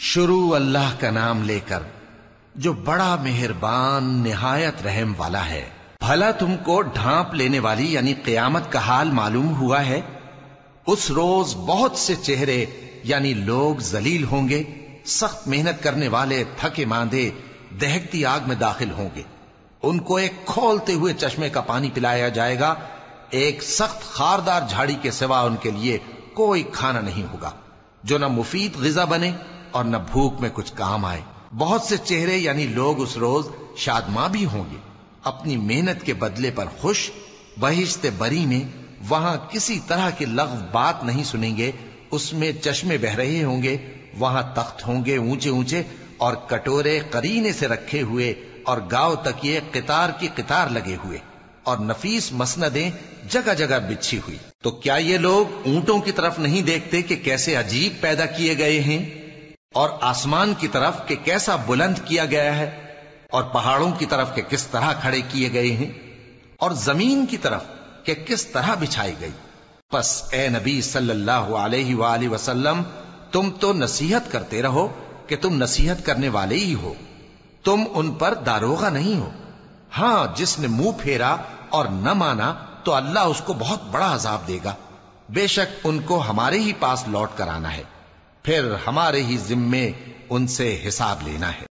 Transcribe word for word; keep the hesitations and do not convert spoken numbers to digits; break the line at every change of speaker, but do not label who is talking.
شروع اللہ کا نام لے کر جو بڑا مہربان نہایت رحم والا ہے۔ بھلا تم کو ڈھانپ لینے والی یعنی قیامت کا حال معلوم ہوا ہے؟ اس روز بہت سے چہرے یعنی لوگ ذلیل ہوں گے، سخت محنت کرنے والے تھکے ماندے دہکتی آگ میں داخل ہوں گے۔ ان کو ایک کھولتے ہوئے چشمے کا پانی پلایا جائے گا، ایک سخت خاردار جھاڑی کے سوا ان کے لیے کوئی کھانا نہیں ہوگا جو نہ مفید غذا بنے اور نہ بھوک میں کچھ کام آئے۔ بہت سے چہرے یعنی لوگ اس روز شادماں بھی ہوں گے، اپنی محنت کے بدلے پر خوش، بہشت بری میں وہاں کسی طرح کی لغو بات نہیں سنیں گے، اس میں چشمے بہ رہے ہوں گے، وہاں تخت ہوں گے اونچے اونچے اور کٹورے قرینے سے رکھے ہوئے اور گاؤ تکیے قطار کی قطار لگے ہوئے اور نفیس مسندیں جگہ جگہ بچھی ہوئی۔ تو کیا یہ لوگ اونٹوں کی طرف نہیں دیکھتے کہ کیسے عجیب پیدا کیے گئے ہیں، اور آسمان کی طرف کہ کیسا بلند کیا گیا ہے، اور پہاڑوں کی طرف کہ کس طرح کھڑے کیے گئے ہیں، اور زمین کی طرف کہ کس طرح بچھائی گئی؟ پس اے نبی صلی اللہ علیہ وآلہ وسلم، تم تو نصیحت کرتے رہو کہ تم نصیحت کرنے والے ہی ہو، تم ان پر داروغہ نہیں ہو۔ ہاں جس نے منہ پھیرا اور نہ مانا تو اللہ اس کو بہت بڑا عذاب دے گا، بے شک ان کو ہمارے ہی پاس لوٹ کر آنا ہے، پھر ہمارے ہی ذمے ان سے حساب لینا ہے۔